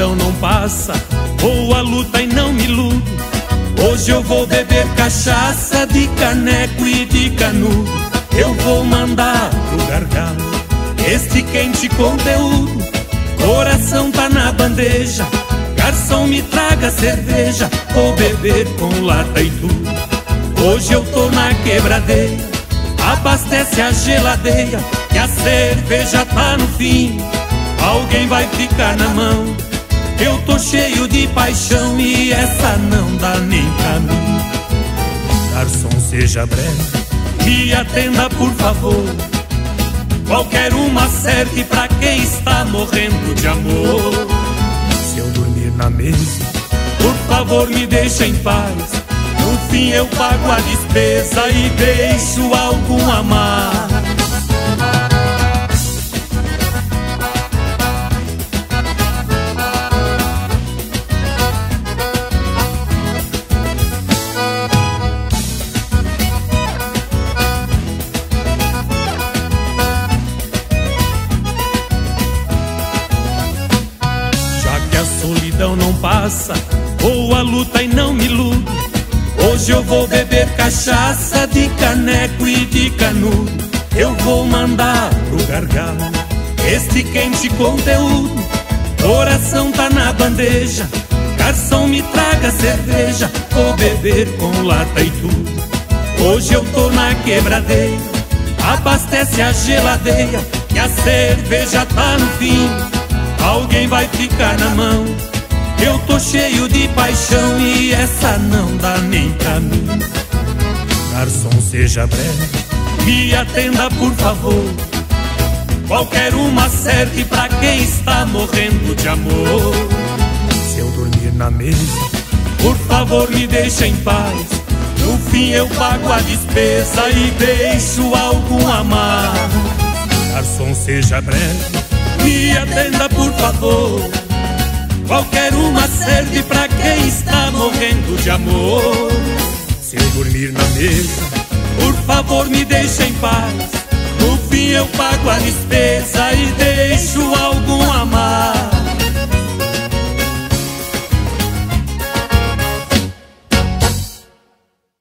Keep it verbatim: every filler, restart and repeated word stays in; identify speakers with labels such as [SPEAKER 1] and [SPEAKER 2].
[SPEAKER 1] solidão não passa, vou à luta e não me iludo. Hoje eu vou beber cachaça de caneco e de canudo. Eu vou mandar pro gargalo este quente conteúdo. Coração tá na bandeja, garçom me traga cerveja, vou beber com lata e tudo. Hoje eu tô na quebradeira, abastece a geladeira, que a cerveja tá no fim, alguém vai ficar na mão. Eu tô cheio de paixão e essa não dá nem pra mim. Garçom, seja breve, me atenda por favor. Qualquer uma serve pra quem está morrendo de amor. Se eu dormir na mesa, por favor me deixa em paz. No fim eu pago a despesa e deixo algum a mais. Solidão não passa, vou à luta e não me iludo. Hoje eu vou beber cachaça de caneco e de canudo. Eu vou mandar pro gargalo este quente conteúdo. Coração tá na bandeja, garçom me traga cerveja, vou beber com lata e tudo. Hoje eu tô na quebradeira, abastece a geladeira, que a cerveja tá no fim, alguém vai ficar na mão. Eu tô cheio de paixão e essa não dá nem pra mim. Garçom, seja breve, me atenda por favor. Qualquer uma serve pra quem está morrendo de amor. Se eu dormir na mesa, por favor me deixa em paz. No fim eu pago a despesa e deixo algum a mais. Garçom, seja breve, me atenda por favor. Qualquer uma serve pra quem está morrendo de amor. Se eu dormir na mesa, por favor me deixa em paz. No fim eu pago a despesa e deixo algum a mais.